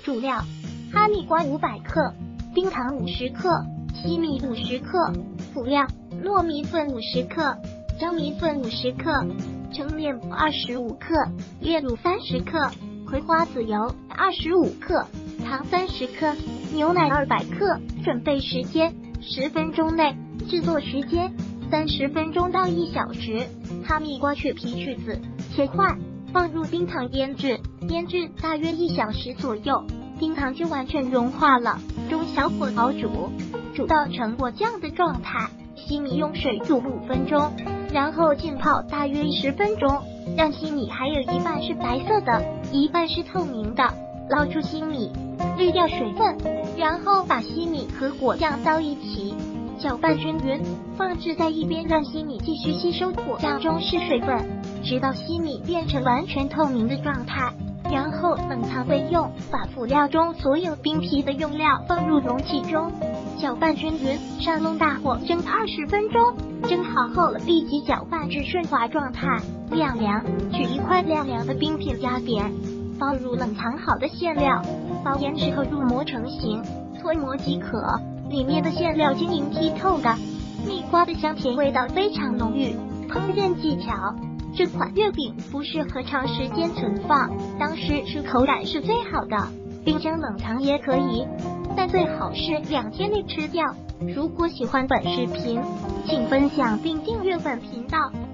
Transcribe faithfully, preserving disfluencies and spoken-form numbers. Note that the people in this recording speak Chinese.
主料：哈密瓜五百克，冰糖五十克，西米五十克。辅料：糯米粉五十克，糙米粉五十克，澄面二十五克，炼乳三十克，葵花籽油二十五克，糖三十克，牛奶二百克。准备时间：十分钟内。制作时间：三十分钟到一小时。哈密瓜去皮去籽，切块，放入冰糖腌制，腌制大约一小时左右，冰糖就完全融化了。中小火熬煮，煮到成果酱的状态。西米用水煮五分钟，然后浸泡大约十分钟，让西米还有一半是白色的，一半是透明的。捞出西米，滤掉水分，然后把西米和果酱倒一起，搅拌均匀，放置在一边，让西米继续吸收果酱中是水分，直到西米变成完全透明的状态。然后冷藏备用。把辅料中所有冰皮的用料放入容器中，搅拌均匀，上中大火蒸二十分钟。蒸好后立即搅拌至顺滑状态，晾凉。取一块晾凉的冰片压扁，放入冷藏好的馅料，包严实后入模成型，脱模即可。里面的馅料晶莹剔透的，蜜瓜的香甜味道非常浓郁。烹饪技巧：这款月饼不适合长时间存放，当时吃口感是最好的，冰箱冷藏也可以，但最好是两天内吃掉。如果喜欢本视频，请分享并订阅本频道。